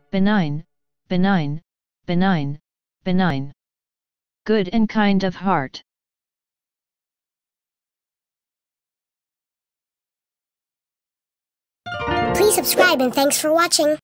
benign, benign, benign, benign. Good and kind of heart. Please subscribe and thanks for watching.